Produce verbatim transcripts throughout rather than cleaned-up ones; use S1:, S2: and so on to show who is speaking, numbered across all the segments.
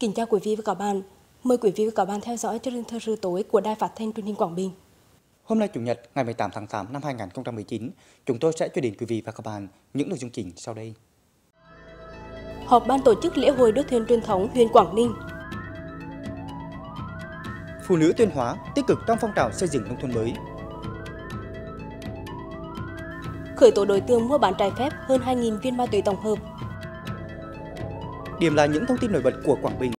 S1: Kính chào quý vị và các bạn. Mời quý vị và các bạn theo dõi chương trình thời sự tối của Đài Phát thanh Truyền hình Quảng Bình.
S2: Hôm nay Chủ nhật ngày mười tám tháng tám năm hai nghìn không trăm mười chín, chúng tôi sẽ chuyển đến quý vị và các bạn những nội dung chính sau đây.
S1: Họp ban tổ chức lễ hội đua thuyền truyền thống huyện Quảng Ninh.
S2: Phụ nữ Tuyên Hóa tích cực trong phong trào xây dựng nông thôn mới.
S1: Khởi tố đối tượng mua bán trái phép hơn hai nghìn viên ma túy tổng hợp.
S2: Điểm là những thông tin nổi bật của Quảng Bình.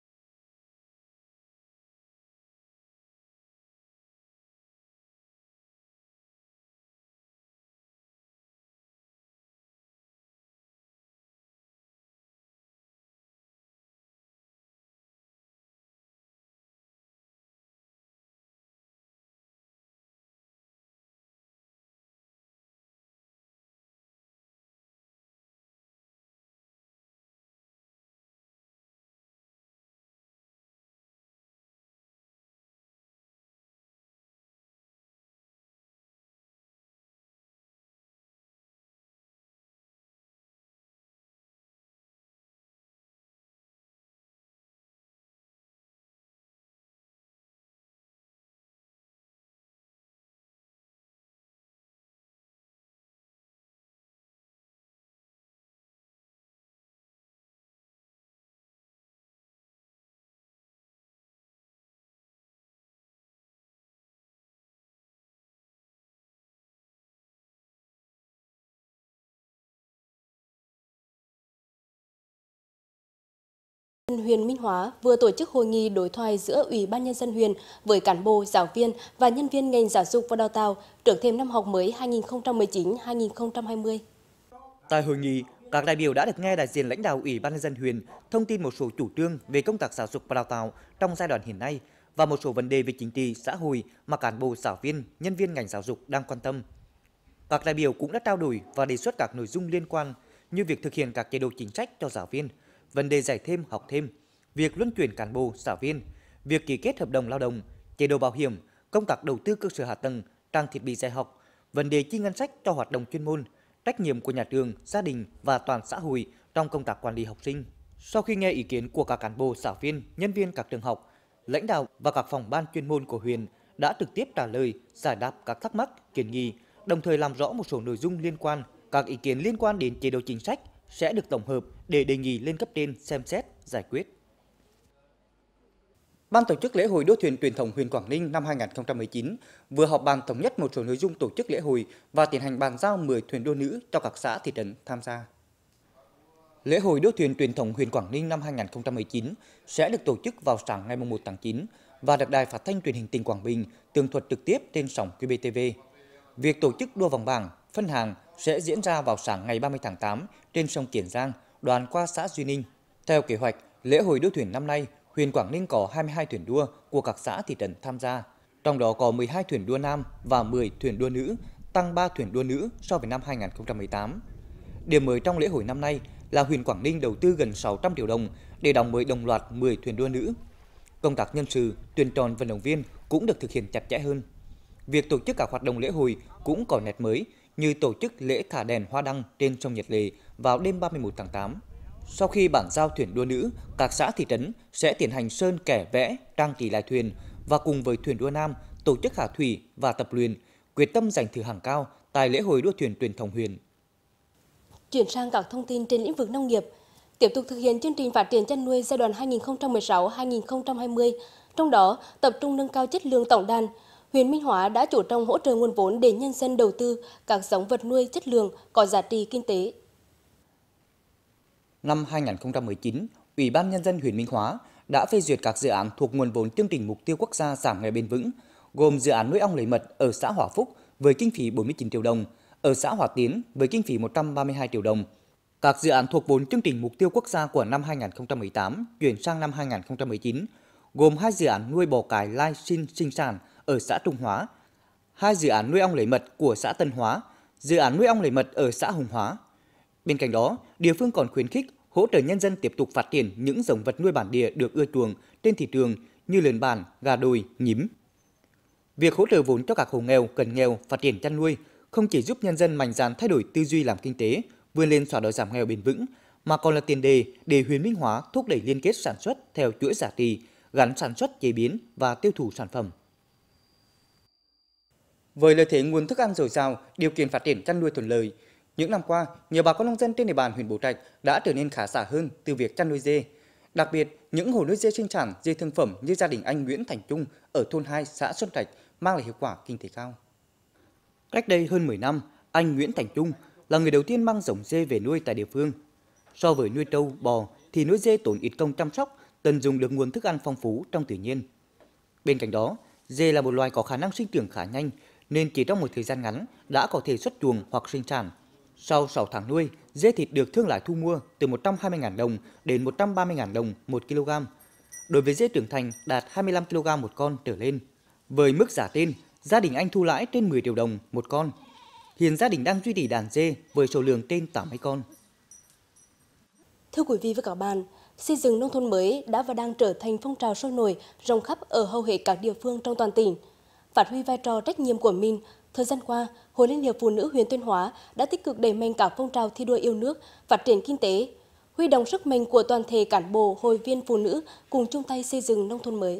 S1: Huyện Minh Hóa vừa tổ chức hội nghị đối thoại giữa Ủy ban Nhân dân huyện với cán bộ, giáo viên và nhân viên ngành giáo dục và đào tạo trước thềm năm học mới hai nghìn không trăm mười chín hai nghìn không trăm hai mươi.
S2: Tại hội nghị, các đại biểu đã được nghe đại diện lãnh đạo Ủy ban Nhân dân huyện thông tin một số chủ trương về công tác giáo dục và đào tạo trong giai đoạn hiện nay và một số vấn đề về chính trị, xã hội mà cán bộ, giáo viên, nhân viên ngành giáo dục đang quan tâm. Các đại biểu cũng đã trao đổi và đề xuất các nội dung liên quan như việc thực hiện các chế độ chính sách cho giáo viên, vấn đề dạy thêm, học thêm, việc luân chuyển cán bộ, giáo viên, việc ký kết hợp đồng lao động, chế độ bảo hiểm, công tác đầu tư cơ sở hạ tầng, trang thiết bị dạy học, vấn đề chi ngân sách cho hoạt động chuyên môn, trách nhiệm của nhà trường, gia đình và toàn xã hội trong công tác quản lý học sinh. Sau khi nghe ý kiến của các cán bộ, giáo viên, nhân viên các trường học, lãnh đạo và các phòng ban chuyên môn của huyện đã trực tiếp trả lời, giải đáp các thắc mắc, kiến nghị, đồng thời làm rõ một số nội dung liên quan. Các ý kiến liên quan đến chế độ chính sách sẽ được tổng hợp để đề nghị lên cấp trên xem xét, giải quyết. Ban tổ chức lễ hội đua thuyền truyền thống huyện Quảng Ninh năm hai nghìn không trăm mười chín vừa họp bàn thống nhất một số nội dung tổ chức lễ hội và tiến hành bàn giao mười thuyền đua nữ cho các xã thị trấn tham gia. Lễ hội đua thuyền truyền thống huyện Quảng Ninh năm hai nghìn không trăm mười chín sẽ được tổ chức vào sáng ngày mùng một tháng chín và được Đài Phát thanh Truyền hình tỉnh Quảng Bình tường thuật trực tiếp trên sóng quy bê tê vê. Việc tổ chức đua vòng bảng, phân hàng sẽ diễn ra vào sáng ngày ba mươi tháng tám trên sông Kiến Giang, đoạn qua xã Duy Ninh. Theo kế hoạch, lễ hội đua thuyền năm nay, huyện Quảng Ninh có hai mươi hai thuyền đua của các xã thị trấn tham gia, trong đó có mười hai thuyền đua nam và mười thuyền đua nữ, tăng ba thuyền đua nữ so với năm hai nghìn không trăm mười tám. Điểm mới trong lễ hội năm nay là huyện Quảng Ninh đầu tư gần sáu trăm triệu đồng để đóng mới đồng loạt mười thuyền đua nữ. Công tác nhân sự, tuyển chọn vận động viên cũng được thực hiện chặt chẽ hơn. Việc tổ chức các hoạt động lễ hội cũng có nét mới như tổ chức lễ thả đèn hoa đăng trên sông Nhật Lệ vào đêm ba mươi mốt tháng tám. Sau khi bàn giao thuyền đua nữ, các xã thị trấn sẽ tiến hành sơn kẻ vẽ, trang trí lại thuyền và cùng với thuyền đua nam tổ chức hạ thủy và tập luyện, quyết tâm giành thưởng hạng cao tại lễ hội đua thuyền truyền thống huyện.
S1: Chuyển sang các thông tin trên lĩnh vực nông nghiệp, tiếp tục thực hiện chương trình phát triển chăn nuôi giai đoạn hai nghìn không trăm mười sáu đến hai nghìn không trăm hai mươi, trong đó tập trung nâng cao chất lượng tổng đàn. Huyện Minh Hóa đã chủ động hỗ trợ nguồn vốn để nhân dân đầu tư các giống vật nuôi chất lượng có giá trị kinh tế.
S2: Năm hai nghìn không trăm mười chín, Ủy ban Nhân dân huyện Minh Hóa đã phê duyệt các dự án thuộc nguồn vốn chương trình mục tiêu quốc gia giảm nghèo bền vững, gồm dự án nuôi ong lấy mật ở xã Hòa Phúc với kinh phí bốn mươi chín triệu đồng, ở xã Hòa Tiến với kinh phí một trăm ba mươi hai triệu đồng. Các dự án thuộc vốn chương trình mục tiêu quốc gia của năm hai nghìn không trăm mười tám chuyển sang năm hai nghìn không trăm mười chín, gồm hai dự án nuôi bò cái lai sinh sinh sản ở xã Trung Hóa, hai dự án nuôi ong lấy mật của xã Tân Hóa, dự án nuôi ong lấy mật ở xã Hùng Hóa. Bên cạnh đó, địa phương còn khuyến khích hỗ trợ nhân dân tiếp tục phát triển những giống vật nuôi bản địa được ưa chuộng trên thị trường như lợn bản, gà đồi, nhím. Việc hỗ trợ vốn cho các hộ nghèo, cận nghèo phát triển chăn nuôi không chỉ giúp nhân dân mạnh dạn thay đổi tư duy làm kinh tế, vươn lên xóa đói giảm nghèo bền vững, mà còn là tiền đề để huyện Minh Hóa thúc đẩy liên kết sản xuất theo chuỗi giá trị, gắn sản xuất chế biến và tiêu thụ sản phẩm. Với lợi thế nguồn thức ăn dồi dào, điều kiện phát triển chăn nuôi thuận lợi, những năm qua, nhiều bà con nông dân trên địa bàn huyện Bố Trạch đã trở nên khá giả hơn từ việc chăn nuôi dê. Đặc biệt, những hộ nuôi dê sinh sản dê thương phẩm như gia đình anh Nguyễn Thành Trung ở thôn hai xã Xuân Trạch mang lại hiệu quả kinh tế cao. Cách đây hơn mười năm, anh Nguyễn Thành Trung là người đầu tiên mang giống dê về nuôi tại địa phương. So với nuôi trâu, bò thì nuôi dê tốn ít công chăm sóc, tận dụng được nguồn thức ăn phong phú trong tự nhiên. Bên cạnh đó, dê là một loài có khả năng sinh trưởng khá nhanh nên chỉ trong một thời gian ngắn đã có thể xuất chuồng hoặc sinh sản. Sau sáu tháng nuôi, dê thịt được thương lái thu mua từ một trăm hai mươi nghìn đồng đến một trăm ba mươi nghìn đồng một kg. Đối với dê trưởng thành đạt hai mươi lăm ki lô gam một con trở lên. Với mức giá trên, gia đình anh thu lãi trên mười triệu đồng một con. Hiện gia đình đang duy trì đàn dê với số lượng trên tám mươi con.
S1: Thưa quý vị và các bạn, xây dựng nông thôn mới đã và đang trở thành phong trào sôi nổi, rộng khắp ở hầu hết các địa phương trong toàn tỉnh. Phát huy vai trò trách nhiệm của mình, thời gian qua, Hội Liên hiệp Phụ nữ huyện Tuyên Hóa đã tích cực đẩy mạnh các phong trào thi đua yêu nước, phát triển kinh tế, huy động sức mạnh của toàn thể cán bộ, hội viên phụ nữ cùng chung tay xây dựng nông thôn mới.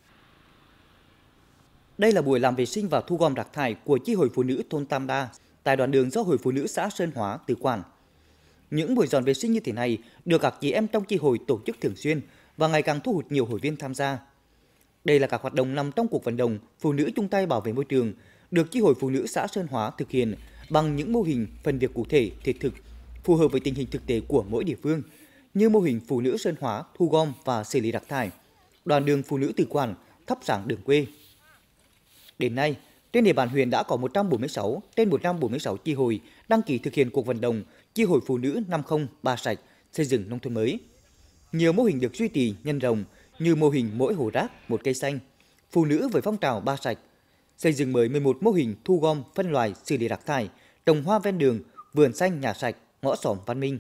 S2: Đây là buổi làm vệ sinh và thu gom rác thải của chi hội phụ nữ thôn Tam Đa tại đoạn đường do Hội Phụ nữ xã Sơn Hóa tự quản. Những buổi dọn vệ sinh như thế này được các chị em trong chi hội tổ chức thường xuyên và ngày càng thu hút nhiều hội viên tham gia. Đây là các hoạt động nằm trong cuộc vận động phụ nữ chung tay bảo vệ môi trường, được chi hội phụ nữ xã Sơn Hóa thực hiện bằng những mô hình phần việc cụ thể, thiết thực, phù hợp với tình hình thực tế của mỗi địa phương, như mô hình phụ nữ Sơn Hóa thu gom và xử lý rác thải, đoạn đường phụ nữ tự quản, thắp sáng đường quê. Đến nay, trên địa bàn huyện đã có một trăm bốn mươi sáu trên một trăm bốn mươi sáu chi hội đăng ký thực hiện cuộc vận động chi hội phụ nữ năm không ba sạch xây dựng nông thôn mới. Nhiều mô hình được duy trì nhân rộng như mô hình mỗi hộ rác một cây xanh, phụ nữ với phong trào ba sạch, xây dựng mới mười một mô hình thu gom phân loại xử lý rác thải, trồng hoa ven đường, vườn xanh nhà sạch, ngõ xóm văn minh.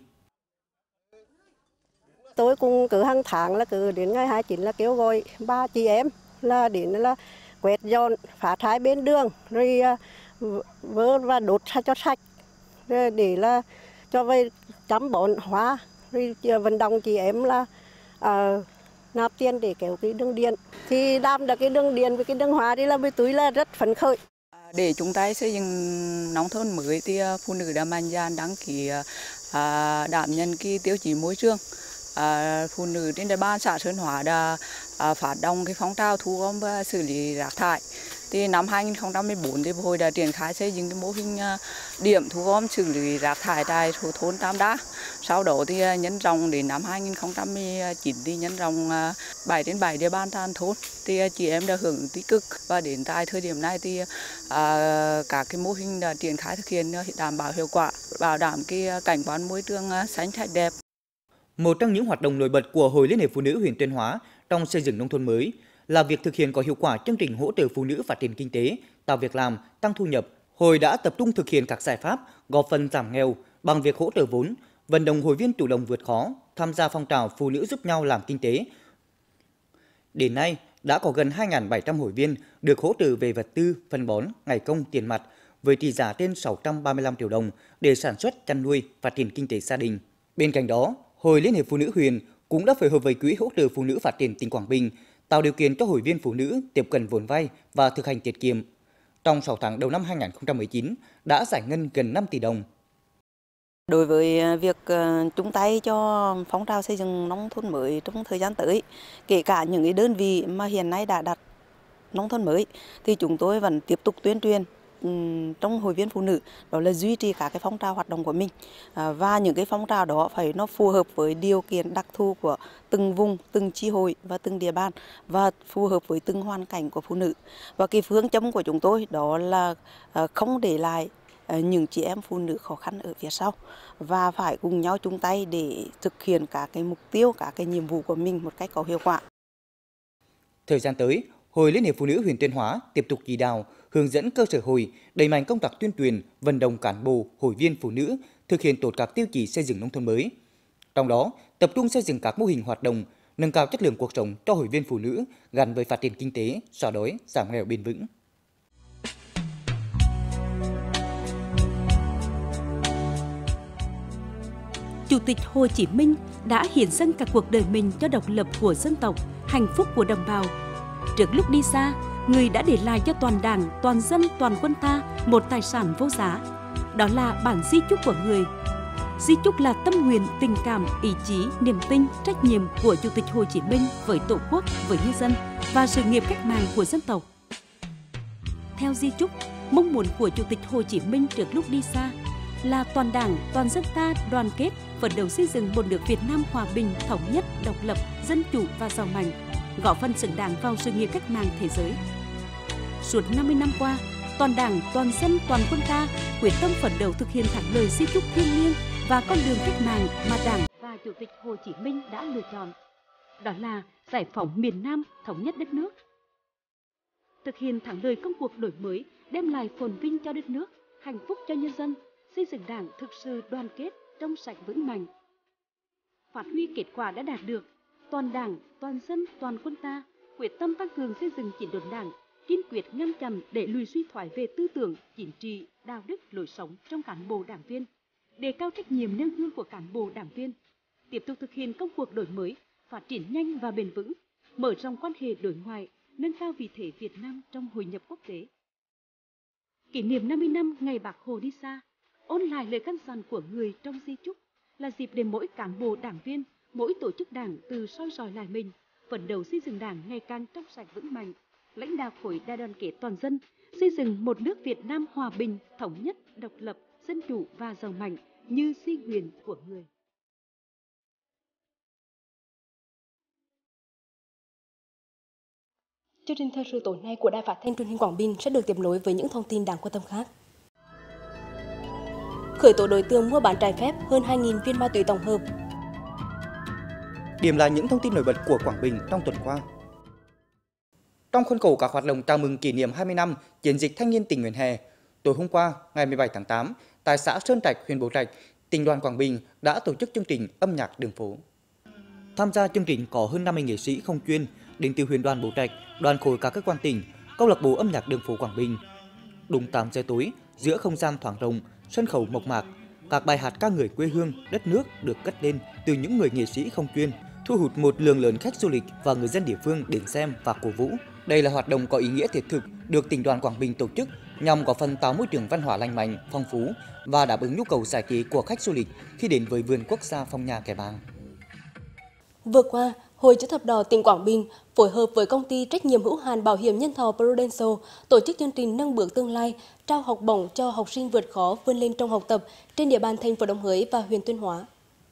S3: Tôi cũng cứ hàng tháng là cứ đến ngày hai mươi chín là kêu gọi ba chị em là đến là quét dọn phá thải bên đường rồi vơ và đốt cho sạch rồi để là cho về chăm bón hoa rồi vận động chị em là uh, nạp tiền để kéo cái đường điện thì làm được cái đường điện với cái đường hoa đi là với túi là rất phấn khởi.
S4: Để chúng ta xây dựng nông thôn mới thì phụ nữ đã mạnh dạn đăng ký à, đảm nhận cái tiêu chí môi trường. À, phụ nữ trên địa bàn xã Sơn Hóa đã à, phát động cái phong trào thu gom và xử lý rác thải. Thì năm hai nghìn không trăm mười bốn thì hội đã triển khai xây dựng cái mô hình à, điểm thu gom xử lý rác thải tại thôn Tam Đa. Sau đó thì à, nhân rộng đến năm hai nghìn không trăm mười chín thì nhân rộng à, bảy trên bảy địa bàn toàn thôn. Thì à, chị em đã hưởng ứng tích cực và đến tại thời điểm này thì à, các cái mô hình đã triển khai thực hiện đảm bảo hiệu quả, bảo đảm cái cảnh quan môi trường à, xanh sạch đẹp.
S2: Một trong những hoạt động nổi bật của Hội Liên hiệp Phụ nữ huyện Tuyên Hóa trong xây dựng nông thôn mới là việc thực hiện có hiệu quả chương trình hỗ trợ phụ nữ phát triển kinh tế, tạo việc làm, tăng thu nhập. Hội đã tập trung thực hiện các giải pháp góp phần giảm nghèo bằng việc hỗ trợ vốn, vận động hội viên chủ động vượt khó, tham gia phong trào phụ nữ giúp nhau làm kinh tế. Đến nay, đã có gần hai nghìn bảy trăm hội viên được hỗ trợ về vật tư, phân bón, ngày công, tiền mặt với trị giá trên sáu trăm ba mươi lăm triệu đồng để sản xuất, chăn nuôi, phát triển kinh tế gia đình. Bên cạnh đó, Hội Liên hiệp Phụ nữ huyện cũng đã phối hợp với Quỹ hỗ trợ phụ nữ phát triển tỉnh Quảng Bình tạo điều kiện cho hội viên phụ nữ tiếp cận vốn vay và thực hành tiết kiệm. Trong sáu tháng đầu năm hai nghìn không trăm mười chín đã giải ngân gần năm tỷ đồng.
S3: Đối với việc chung tay cho phong trào xây dựng nông thôn mới trong thời gian tới, kể cả những cái đơn vị mà hiện nay đã đặt nông thôn mới thì chúng tôi vẫn tiếp tục tuyên truyền trong hội viên phụ nữ, đó là duy trì các cái phong trào hoạt động của mình và những cái phong trào đó phải nó phù hợp với điều kiện đặc thù của từng vùng, từng chi hội và từng địa bàn và phù hợp với từng hoàn cảnh của phụ nữ. Và cái phương châm của chúng tôi đó là không để lại những chị em phụ nữ khó khăn ở phía sau và phải cùng nhau chung tay để thực hiện các cái mục tiêu, các cái nhiệm vụ của mình một cách có hiệu quả.
S2: Thời gian tới, Hội Liên hiệp Phụ nữ huyện Tuyên Hóa tiếp tục chỉ đạo, hướng dẫn cơ sở hội đẩy mạnh công tác tuyên truyền, vận động cán bộ, hội viên phụ nữ thực hiện tốt các tiêu chí xây dựng nông thôn mới. Trong đó, tập trung xây dựng các mô hình hoạt động, nâng cao chất lượng cuộc sống cho hội viên phụ nữ gắn với phát triển kinh tế, xóa đói, giảm nghèo bền vững.
S5: Chủ tịch Hồ Chí Minh đã hiến dâng cả cuộc đời mình cho độc lập của dân tộc, hạnh phúc của đồng bào. Trước lúc đi xa, người đã để lại cho toàn Đảng, toàn dân, toàn quân ta một tài sản vô giá. Đó là bản di chúc của người. Di chúc là tâm nguyện, tình cảm, ý chí, niềm tin, trách nhiệm của Chủ tịch Hồ Chí Minh với Tổ quốc, với nhân dân và sự nghiệp cách mạng của dân tộc. Theo di chúc, mong muốn của Chủ tịch Hồ Chí Minh trước lúc đi xa là toàn Đảng, toàn dân ta đoàn kết, phấn đấu xây dựng một nước Việt Nam hòa bình, thống nhất, độc lập, dân chủ và giàu mạnh, góp phần xứng đáng vào sự nghiệp cách mạng thế giới. Suốt năm mươi năm qua, toàn Đảng, toàn dân, toàn quân ta quyết tâm phấn đấu thực hiện thắng lợi di chúc thiêng liêng và con đường cách mạng mà Đảng và Chủ tịch Hồ Chí Minh đã lựa chọn. Đó là giải phóng miền Nam, thống nhất đất nước. Thực hiện thắng lợi công cuộc đổi mới, đem lại phồn vinh cho đất nước, hạnh phúc cho nhân dân, xây dựng Đảng thực sự đoàn kết, trong sạch vững mạnh. Phát huy kết quả đã đạt được, toàn Đảng, toàn dân, toàn quân ta quyết tâm tăng cường xây dựng chỉnh đốn Đảng, kiên quyết ngăn chặn để lùi suy thoái về tư tưởng, chính trị, đạo đức, lối sống trong cán bộ đảng viên, đề cao trách nhiệm nêu gương của cán bộ đảng viên, tiếp tục thực hiện công cuộc đổi mới, phát triển nhanh và bền vững, mở rộng quan hệ đối ngoại, nâng cao vị thế Việt Nam trong hội nhập quốc tế. Kỷ niệm năm mươi năm ngày Bác Hồ đi xa, ôn lại lời căn dặn của người trong di chúc là dịp để mỗi cán bộ đảng viên, mỗi tổ chức đảng từ soi dọi lại mình, phấn đấu xây dựng Đảng ngày càng trong sạch vững mạnh, lãnh đạo khối đại đoàn kết toàn dân, xây dựng một nước Việt Nam hòa bình, thống nhất, độc lập, dân chủ và giàu mạnh như di nguyện của người.
S1: Chương trình thời sự tối nay của Đài Phát thanh Truyền hình Quảng Bình sẽ được tiếp nối với những thông tin đáng quan tâm khác. Khởi tố đối tượng mua bán trái phép hơn hai nghìn viên ma túy tổng hợp.
S2: Điểm lại những thông tin nổi bật của Quảng Bình trong tuần qua. Trong khuôn khổ các hoạt động chào mừng kỷ niệm hai mươi năm chiến dịch thanh niên tình nguyện hè, tối hôm qua, ngày mười bảy tháng tám, tại xã Sơn Trạch, huyện Bố Trạch, Tỉnh đoàn Quảng Bình đã tổ chức chương trình âm nhạc đường phố. Tham gia chương trình có hơn năm mươi nghệ sĩ không chuyên đến từ huyện đoàn Bố Trạch, đoàn khối các cơ quan tỉnh, câu lạc bộ âm nhạc đường phố Quảng Bình. Đúng tám giờ tối, giữa không gian thoáng rộng, sân khấu mộc mạc, các bài hát ca ngợi quê hương, đất nước được cất lên từ những người nghệ sĩ không chuyên, thu hút một lượng lớn khách du lịch và người dân địa phương đến xem và cổ vũ. Đây là hoạt động có ý nghĩa thiết thực được Tỉnh đoàn Quảng Bình tổ chức nhằm góp phần tạo môi trường văn hóa lành mạnh, phong phú và đáp ứng nhu cầu giải trí của khách du lịch khi đến với vườn quốc gia Phong Nha Kẻ Bàng.
S1: Vừa qua, Hội Chữ thập đỏ tỉnh Quảng Bình phối hợp với công ty trách nhiệm hữu hạn bảo hiểm nhân thọ Prudential tổ chức chương trình nâng bước tương lai, trao học bổng cho học sinh vượt khó vươn lên trong học tập trên địa bàn thành phố Đồng Hới và huyện Tuyên Hóa.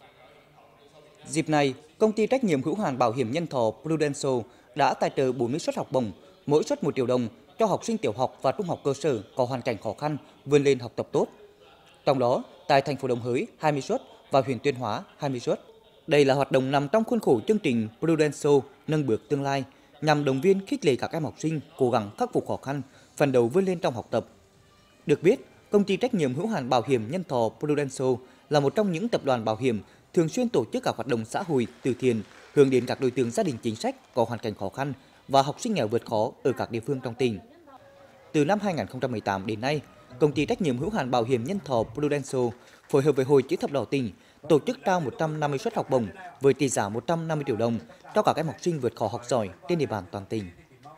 S2: Dịp này, công ty trách nhiệm hữu hạn bảo hiểm nhân thọ Prudential đã tài trợ bốn mươi suất học bổng, mỗi suất một triệu đồng cho học sinh tiểu học và trung học cơ sở có hoàn cảnh khó khăn vươn lên học tập tốt. Trong đó, tại thành phố Đồng Hới hai mươi suất và huyện Tuyên Hóa hai mươi suất. Đây là hoạt động nằm trong khuôn khổ chương trình Prudential nâng bước tương lai nhằm động viên khích lệ các em học sinh cố gắng khắc phục khó khăn, phấn đấu vươn lên trong học tập. Được biết, công ty trách nhiệm hữu hạn bảo hiểm nhân thọ Prudential là một trong những tập đoàn bảo hiểm thường xuyên tổ chức các hoạt động xã hội từ thiện hướng đến các đối tượng gia đình chính sách có hoàn cảnh khó khăn và học sinh nghèo vượt khó ở các địa phương trong tỉnh. Từ năm hai nghìn không trăm mười tám đến nay, công ty trách nhiệm hữu hạn bảo hiểm nhân thọ Prudential phối hợp với Hội Chữ thập đỏ tỉnh tổ chức trao một trăm năm mươi suất học bổng với trị giá một trăm năm mươi triệu đồng cho các em học sinh vượt khó học giỏi trên địa bàn toàn tỉnh.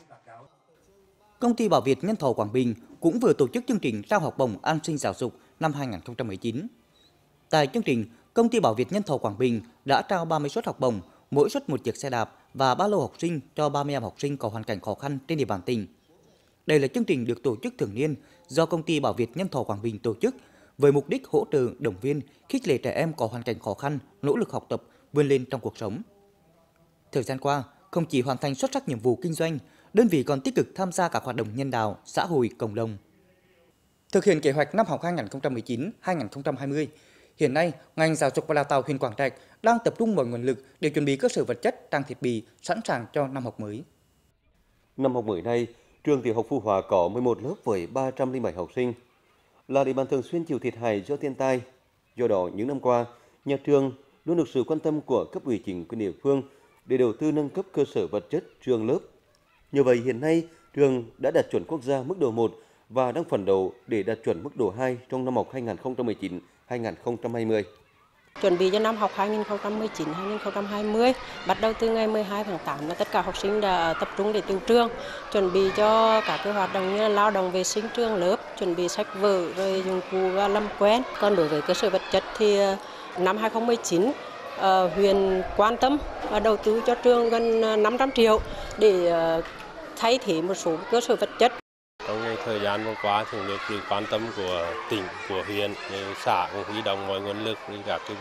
S2: Công ty Bảo Việt Nhân thọ Quảng Bình cũng vừa tổ chức chương trình trao học bổng an sinh giáo dục năm hai nghìn không trăm mười chín. Tại chương trình, công ty Bảo Việt Nhân thọ Quảng Bình đã trao ba mươi suất học bổng, mỗi suất một chiếc xe đạp và ba lô học sinh cho ba mươi em học sinh có hoàn cảnh khó khăn trên địa bàn tỉnh. Đây là chương trình được tổ chức thường niên do công ty Bảo Việt Nhân thọ Quảng Bình tổ chức với mục đích hỗ trợ, động viên, khích lệ trẻ em có hoàn cảnh khó khăn, nỗ lực học tập, vươn lên trong cuộc sống. Thời gian qua, không chỉ hoàn thành xuất sắc nhiệm vụ kinh doanh, đơn vị còn tích cực tham gia các hoạt động nhân đạo, xã hội, cộng đồng. Thực hiện kế hoạch năm học hai nghìn không trăm mười chín hai nghìn không trăm hai mươi, hiện nay, ngành giáo dục và đào tạo huyện Quảng Trạch đang tập trung mọi nguồn lực để chuẩn bị cơ sở vật chất, trang thiết bị sẵn sàng cho năm học mới.
S6: Năm học mới này, trường tiểu học Phú Hòa có mười một lớp với ba trăm lẻ bảy học sinh. Là địa bàn thường xuyên chịu thiệt hại do thiên tai. Do đó, những năm qua, nhà trường luôn được sự quan tâm của cấp ủy chính quyền địa phương để đầu tư nâng cấp cơ sở vật chất trường lớp. Như vậy, hiện nay, trường đã đạt chuẩn quốc gia mức độ một và đang phấn đấu để đạt chuẩn mức độ hai trong năm học hai nghìn không trăm mười chín hai nghìn không trăm hai mươi.
S7: Chuẩn bị cho năm học hai nghìn không trăm mười chín hai nghìn không trăm hai mươi, bắt đầu từ ngày mười hai tháng tám là tất cả học sinh đã tập trung để tựu trường, chuẩn bị cho các cái hoạt động như là lao động vệ sinh trường lớp, chuẩn bị sách vở rồi dụng cụ và làm quen. Còn đối với cơ sở vật chất thì năm hai nghìn không trăm mười chín uh, huyện quan tâm và đầu tư cho trường gần năm trăm triệu để uh, thay thế một số cơ sở vật chất.
S8: Trong thời gian vừa qua thì được sự quan tâm của tỉnh, của huyện, xã cũng huy động mọi nguồn lực, các cái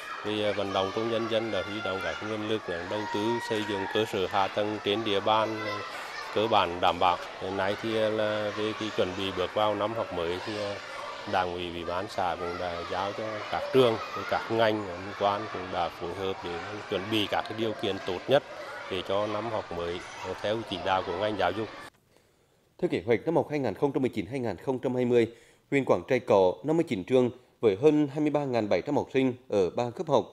S8: vì vận động trong nhân dân đã huy động các nguồn lực để đầu tư xây dựng cơ sở hạ tầng trên địa bàn cơ bản đảm bảo. Hiện nay thì là về cái chuẩn bị bước vào năm học mới thì Đảng ủy, Ủy ban xã cũng đã giao cho các trường, các ngành liên quan cũng đã phối hợp để chuẩn bị các cái điều kiện tốt nhất để cho năm học mới theo chỉ đạo của ngành giáo dục.
S6: Theo kế hoạch năm học hai nghìn không trăm mười chín hai nghìn không trăm hai mươi, huyện Quảng Trạch có năm mươi chín trường với hơn hai mươi ba nghìn bảy trăm học sinh ở ba cấp học.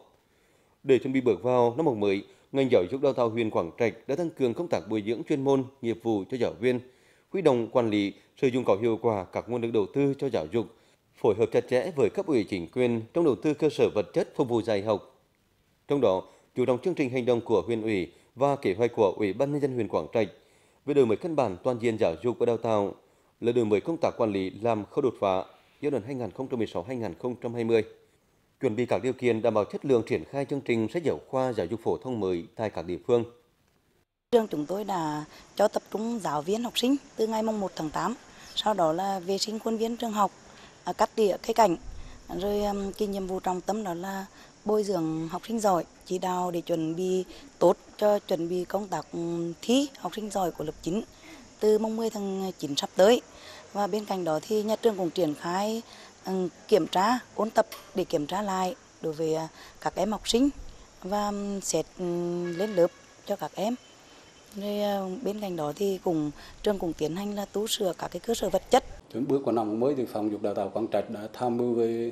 S6: Để chuẩn bị bước vào năm học mới, ngành giáo dục đào tạo huyện Quảng Trạch đã tăng cường công tác bồi dưỡng chuyên môn, nghiệp vụ cho giáo viên, huy động quản lý, sử dụng có hiệu quả các nguồn lực đầu tư cho giáo dục, phối hợp chặt chẽ với cấp ủy chính quyền trong đầu tư cơ sở vật chất phục vụ dạy học. Trong đó, chủ động chương trình hành động của huyện ủy và kế hoạch của Ủy ban nhân dân huyện Quảng Trạch về đổi mới căn bản toàn diện giáo dục và đào tạo là đổi mới công tác quản lý làm khâu đột phá giai đoạn hai nghìn không trăm mười sáu đến hai nghìn không trăm hai mươi, chuẩn bị các điều kiện đảm bảo chất lượng triển khai chương trình sách giáo khoa giáo dục phổ thông mới tại các địa phương.
S3: Trường chúng tôi đã cho tập trung giáo viên học sinh từ ngày mùng một tháng tám, sau đó là vệ sinh khuôn viên trường học, cắt tỉa cây cảnh, rồi cái nhiệm vụ trọng tâm đó là bồi dưỡng học sinh giỏi, chỉ đạo để chuẩn bị tốt cho chuẩn bị công tác thi học sinh giỏi của lớp chín từ mùng mười tháng chín sắp tới. Và bên cạnh đó thì nhà trường cũng triển khai kiểm tra, ôn tập để kiểm tra lại đối với các em học sinh và xét lên lớp cho các em. Rồi bên cạnh đó thì cùng trường cũng tiến hành là tu sửa các cái cơ sở vật chất.
S9: Trước bước vào năm mới thì phòng dục đào tạo Quảng Trạch đã tham mưu với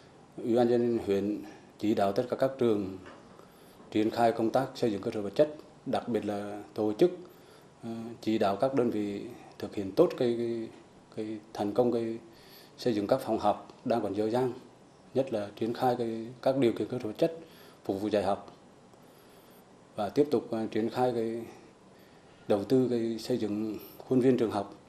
S9: Ủy ban nhân dân huyện chỉ đạo tất cả các trường triển khai công tác xây dựng cơ sở vật chất, đặc biệt là tổ chức chỉ đạo các đơn vị thực hiện tốt cái, cái, cái thành công cái xây dựng các phòng học đang còn dở dang, nhất là triển khai cái, các điều kiện cơ sở vật chất phục vụ dạy học và tiếp tục triển khai cái đầu tư cái xây dựng khuôn viên trường học,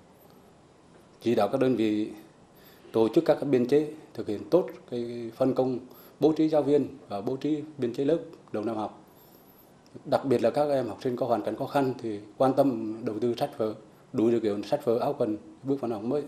S9: chỉ đạo các đơn vị tổ chức các biên chế thực hiện tốt cái phân công bố trí giáo viên và bố trí biên chế lớp đầu năm học. Đặc biệt là các em học sinh có hoàn cảnh khó khăn thì quan tâm đầu tư sách vở, đủ điều kiện sách vở, áo quần bước vào năm học mới.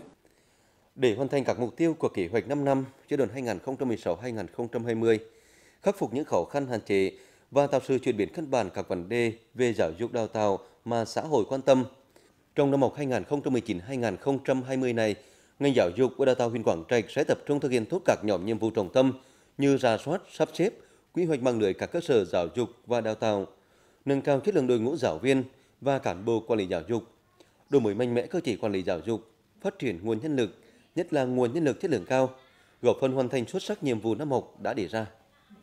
S6: Để hoàn thành các mục tiêu của kế hoạch năm năm giai đoạn hai nghìn không trăm mười sáu đến hai nghìn không trăm hai mươi, khắc phục những khó khăn hạn chế và tạo sự chuyển biến căn bản các vấn đề về giáo dục đào tạo mà xã hội quan tâm. Trong năm học hai nghìn không trăm mười chín hai nghìn không trăm hai mươi này, ngành giáo dục và đào tạo huyện Quảng Trạch sẽ tập trung thực hiện tốt các nhóm nhiệm vụ trọng tâm như rà soát, sắp xếp, quy hoạch mạng lưới các cơ sở giáo dục và đào tạo, nâng cao chất lượng đội ngũ giáo viên và cán bộ quản lý giáo dục, đổi mới mạnh mẽ cơ chế quản lý giáo dục, phát triển nguồn nhân lực, nhất là nguồn nhân lực chất lượng cao, góp phần hoàn thành xuất sắc nhiệm vụ năm học đã đề ra.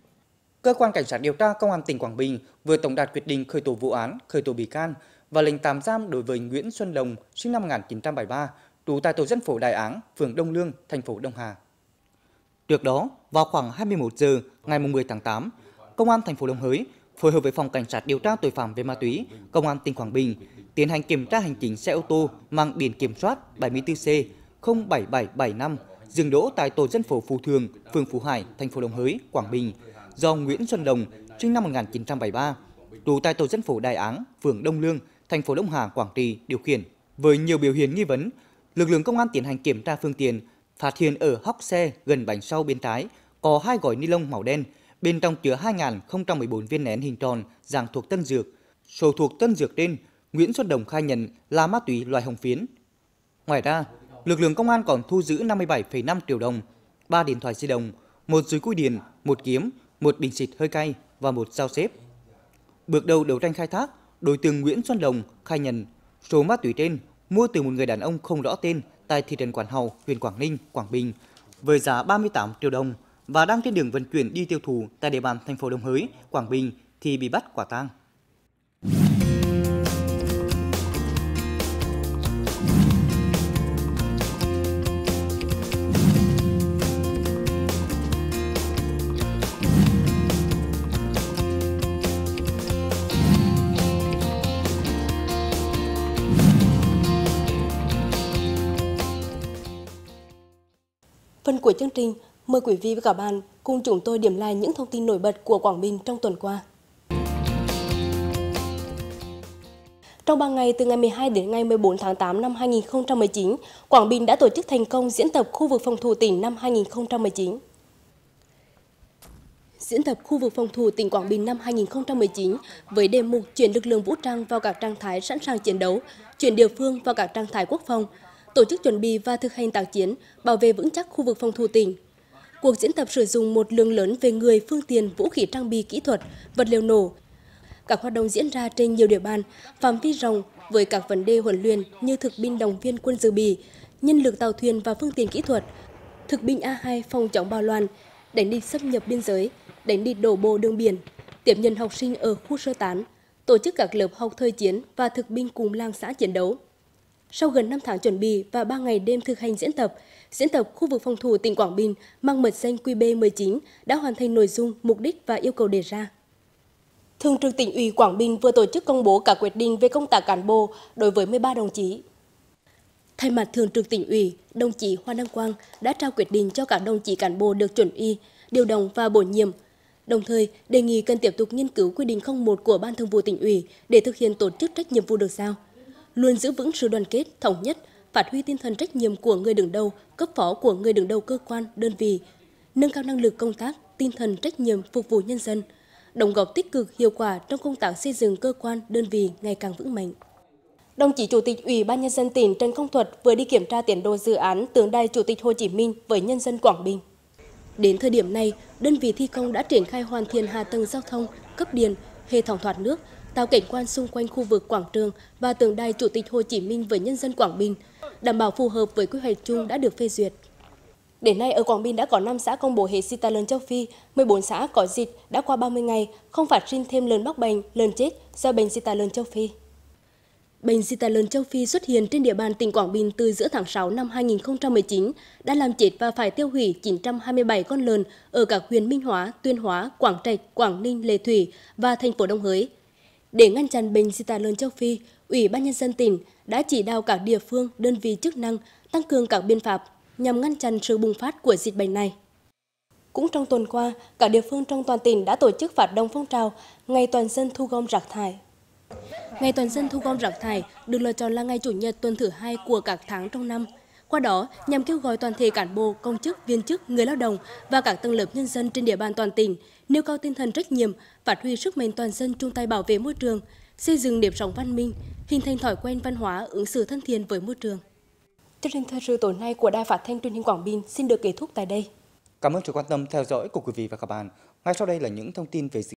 S2: Cơ quan Cảnh sát điều tra Công an tỉnh Quảng Bình vừa tống đạt quyết định khởi tố vụ án, khởi tố bị can và lệnh tạm giam đối với Nguyễn Xuân Đồng, sinh năm một nghìn chín trăm bảy mươi ba, trú tại tổ dân phố Đại Áng, phường Đông Lương, thành phố Đông Hà. Trước đó, vào khoảng hai mươi mốt giờ ngày mười tháng tám, Công an thành phố Đồng Hới phối hợp với Phòng Cảnh sát điều tra tội phạm về ma túy, Công an tỉnh Quảng Bình tiến hành kiểm tra hành chính xe ô tô mang biển kiểm soát bảy mươi tư C không bảy bảy bảy năm dừng đỗ tại tổ dân phố Phú Thường, phường Phú Hải, thành phố Đồng Hới, Quảng Bình do Nguyễn Xuân Đồng, sinh năm một nghìn chín trăm bảy mươi ba, trú tại tổ dân phố Đại Áng, phường Đông Lương, thành phố Đông Hà, Quảng Trị điều khiển. Với nhiều biểu hiện nghi vấn, lực lượng công an tiến hành kiểm tra phương tiện, phát hiện ở hốc xe gần bánh sau bên trái có hai gói ni lông màu đen, bên trong chứa hai nghìn không trăm mười bốn viên nén hình tròn dạng thuộc tân dược. Số thuộc tân dược trên, Nguyễn Xuân Đồng khai nhận là ma túy loại hồng phiến. Ngoài ra, lực lượng công an còn thu giữ năm mươi bảy phẩy năm triệu đồng, ba điện thoại di động, một dùi cui điện, một kiếm, một bình xịt hơi cay và một dao xếp. Bước đầu đấu tranh khai thác, đối tượng Nguyễn Xuân Đồng khai nhận số ma túy trên mua từ một người đàn ông không rõ tên tại thị trấn Quán Hào, huyện Quảng Ninh, Quảng Bình với giá ba mươi tám triệu đồng và đang trên đường vận chuyển đi tiêu thụ tại địa bàn thành phố Đồng Hới, Quảng Bình thì bị bắt quả tang.
S1: Phần cuối chương trình, mời quý vị và các bạn cùng chúng tôi điểm lại những thông tin nổi bật của Quảng Bình trong tuần qua. Trong ba ngày từ ngày mười hai đến ngày mười bốn tháng tám năm hai nghìn không trăm mười chín, Quảng Bình đã tổ chức thành công diễn tập khu vực phòng thủ tỉnh năm hai nghìn không trăm mười chín. Diễn tập khu vực phòng thủ tỉnh Quảng Bình năm hai nghìn không trăm mười chín với đề mục chuyển lực lượng vũ trang vào các trạng thái sẵn sàng chiến đấu, chuyển địa phương vào các trạng thái quốc phòng, tổ chức chuẩn bị và thực hành tác chiến, bảo vệ vững chắc khu vực phòng thủ tỉnh. Cuộc diễn tập sử dụng một lượng lớn về người, phương tiện, vũ khí trang bị kỹ thuật, vật liệu nổ. Các hoạt động diễn ra trên nhiều địa bàn, phạm vi rộng với các vấn đề huấn luyện như thực binh động viên quân dự bị, nhân lực tàu thuyền và phương tiện kỹ thuật, thực binh A hai phòng chống bạo loạn, đánh địch xâm nhập biên giới, đánh địch đổ bộ đường biển, tiếp nhận học sinh ở khu sơ tán, tổ chức các lớp học thời chiến và thực binh cùng làng xã chiến đấu. Sau gần năm tháng chuẩn bị và ba ngày đêm thực hành diễn tập, diễn tập khu vực phòng thủ tỉnh Quảng Bình mang mật danh Q B mười chín đã hoàn thành nội dung, mục đích và yêu cầu đề ra. Thường trực Tỉnh ủy Quảng Bình vừa tổ chức công bố các quyết định về công tác cán bộ đối với mười ba đồng chí. Thay mặt Thường trực Tỉnh ủy, đồng chí Hoa Đăng Quang đã trao quyết định cho các đồng chí cán bộ được chuẩn y, điều động và bổ nhiệm. Đồng thời, đề nghị cần tiếp tục nghiên cứu quy định không một của Ban Thường vụ Tỉnh ủy để thực hiện tổ chức trách nhiệm vụ được giao. Luôn giữ vững sự đoàn kết, thống nhất, phát huy tinh thần trách nhiệm của người đứng đầu, cấp phó của người đứng đầu cơ quan, đơn vị, nâng cao năng lực công tác, tinh thần trách nhiệm phục vụ nhân dân, đóng góp tích cực hiệu quả trong công tác xây dựng cơ quan, đơn vị ngày càng vững mạnh. Đồng chí Chủ tịch Ủy ban Nhân dân tỉnh Trần Công Thuật vừa đi kiểm tra tiến độ dự án tượng đài Chủ tịch Hồ Chí Minh với nhân dân Quảng Bình. Đến thời điểm này, đơn vị thi công đã triển khai hoàn thiện hạ tầng giao thông, cấp điện, hệ thống thoát nước, tạo cảnh quan xung quanh khu vực quảng trường và tượng đài Chủ tịch Hồ Chí Minh với nhân dân Quảng Bình, đảm bảo phù hợp với quy hoạch chung đã được phê duyệt. Đến nay, ở Quảng Bình đã có năm xã công bố hết dịch tả lợn châu Phi, mười bốn xã có dịch đã qua ba mươi ngày, không phát sinh thêm lợn mắc bệnh, lợn chết do bệnh dịch tả lợn châu Phi. Bệnh dịch tả lợn châu Phi xuất hiện trên địa bàn tỉnh Quảng Bình từ giữa tháng sáu năm hai nghìn không trăm mười chín, đã làm chết và phải tiêu hủy chín trăm hai mươi bảy con lợn ở các huyện Minh Hóa, Tuyên Hóa, Quảng Trạch, Quảng Ninh, Lệ Thủy và thành phố Đồng Hới. Để ngăn chặn bệnh dịch tả lợn châu Phi, Ủy ban Nhân dân tỉnh đã chỉ đạo các địa phương, đơn vị chức năng tăng cường các biện pháp nhằm ngăn chặn sự bùng phát của dịch bệnh này. Cũng trong tuần qua, các địa phương trong toàn tỉnh đã tổ chức phát động phong trào Ngày toàn dân thu gom rác thải. Ngày toàn dân thu gom rác thải được lựa chọn là ngày Chủ nhật tuần thứ hai của các tháng trong năm. Qua đó, nhằm kêu gọi toàn thể cán bộ, công chức, viên chức, người lao động và các tầng lớp nhân dân trên địa bàn toàn tỉnh nêu cao tinh thần trách nhiệm, phát huy sức mạnh toàn dân chung tay bảo vệ môi trường, xây dựng nếp sống văn minh, hình thành thói quen văn hóa ứng xử thân thiện với môi trường. Chương trình thời sự tối nay của Đài Phát thanh Truyền hình Quảng Bình xin được kết thúc tại đây.
S2: Cảm ơn sự quan tâm theo dõi của quý vị và các bạn. Ngay sau đây là những thông tin về